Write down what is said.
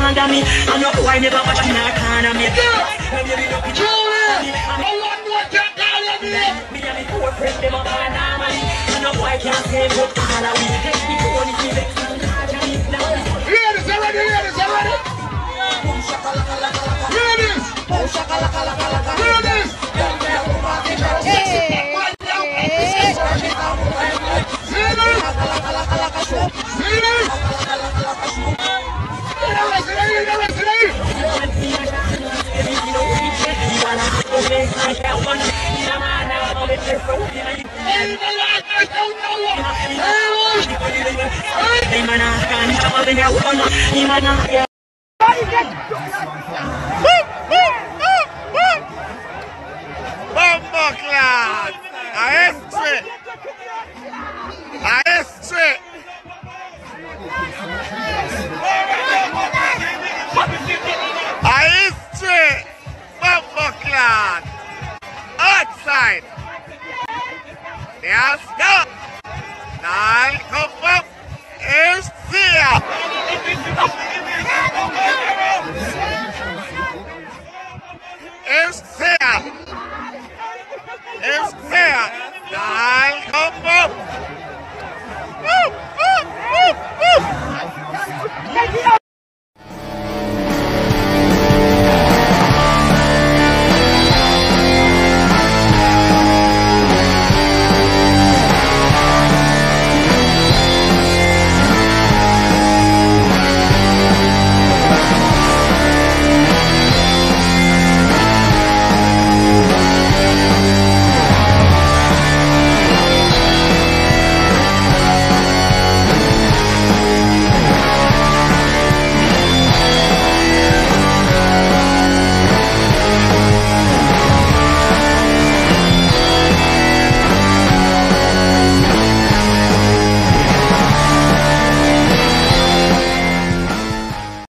under me. I know why never watch me not corner me. Me and me poor friend them up and down me. I know why can't say good color we. Me poor me vex and hard me. Ladies, already, ladies, already. Ladies. Ladies. Bomba class! A este!